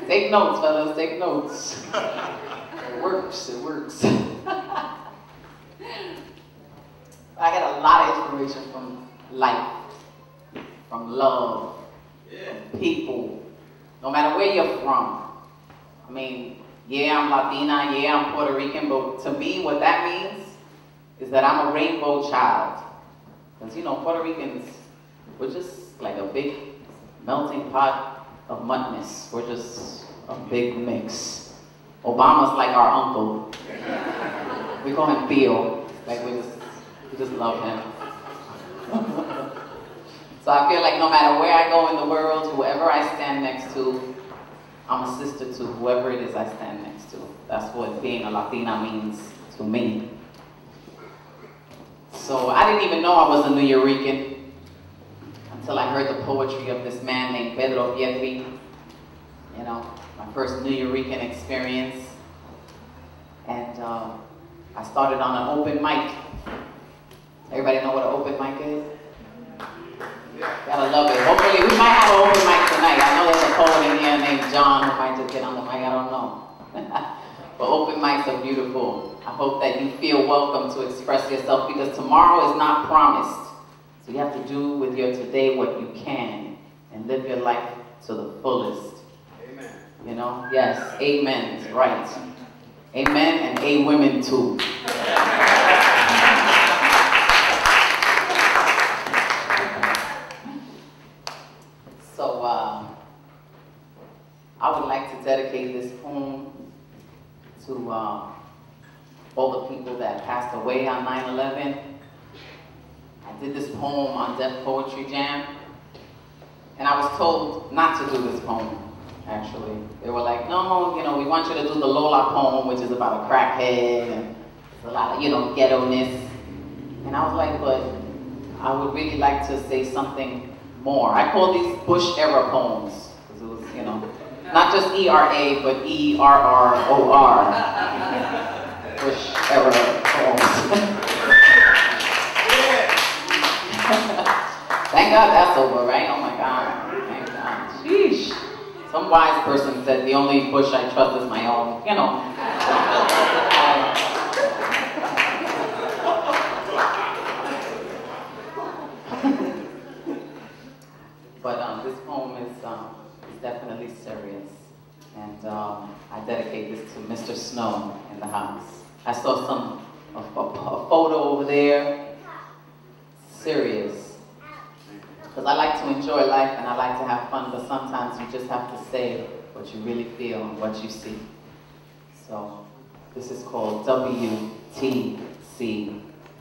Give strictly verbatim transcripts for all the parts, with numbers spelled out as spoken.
Take notes, fellas, take notes. It works, it works. I get a lot of inspiration from life, from love, from people, no matter where you're from. I mean, yeah, I'm Latina, yeah, I'm Puerto Rican, but to me, what that means is that I'm a rainbow child. Because, you know, Puerto Ricans, we're just like a big melting pot of muttness. We're just a big mix. Obama's like our uncle. We call him Theo. Like, we just, we just love him. So I feel like no matter where I go in the world, whoever I stand next to, I'm a sister to whoever it is I stand next to. That's what being a Latina means to me. So I didn't even know I was a New Yorican until I heard the poetry of this man named Pedro Pietri. You know, my first New Yorican experience. And uh, I started on an open mic. Everybody know what an open mic is? Gotta love it. Hopefully, we might have an open mic tonight. I know there's a poet in here named John who might just get on the mic. I don't know. But open mics are beautiful. I hope that you feel welcome to express yourself because tomorrow is not promised. So you have to do with your today what you can and live your life to the fullest. Amen. You know? Yes. Amen is right. Amen and a women too. So uh, I would like to dedicate this poem to uh, all the people that passed away on nine eleven. I did this poem on Def Poetry Jam, and I was told not to do this poem, actually. They were like, no, you know, we want you to do the Lola poem, which is about a crackhead, and a lot of, you know, ghetto-ness. And I was like, but I would really like to say something more. I call these Bush-era poems, because it was, you know, not just E R A, but E R R O R. Bush-era poems. Thank God that's over, right? Oh my God. Thank God. Sheesh. Some wise person said the only bush I trust is my own. You know. But um, this poem is, um, is definitely serious. And um, I dedicate this to Mister Snow in the house. I saw some, a, a, a photo over there. Serious. Because I like to enjoy life and I like to have fun, but sometimes you just have to say what you really feel and what you see. So this is called W T C.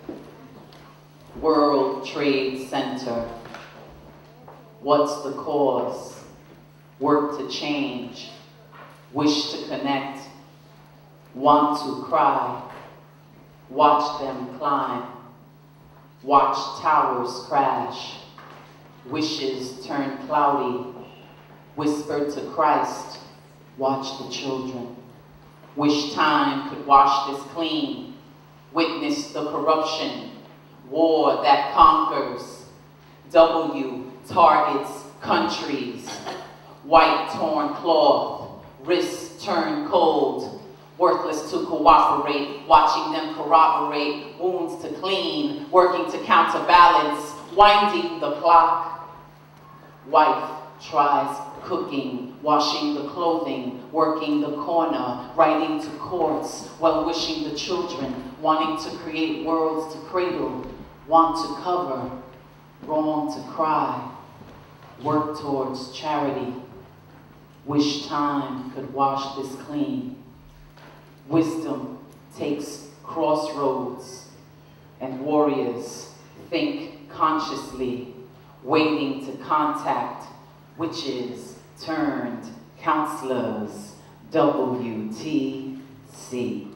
World Trade Center. What's the cause? Work to change. Wish to connect. Want to cry. Watch them climb. Watch towers crash. Wishes turn cloudy. Whisper to Christ. Watch the children. Wish time could wash this clean. Witness the corruption. War that conquers. W targets countries. White torn cloth. Wrists turn cold. Worthless to cooperate. Watching them corroborate. Wounds to clean. Working to counterbalance. Winding the clock. Wife tries cooking, washing the clothing, working the corner, writing to courts, well wishing the children, wanting to create worlds to cradle, want to cover, wrong to cry, work towards charity, wish time could wash this clean. Wisdom takes crossroads, and warriors think consciously, waiting to contact witches turned counselors. W T C.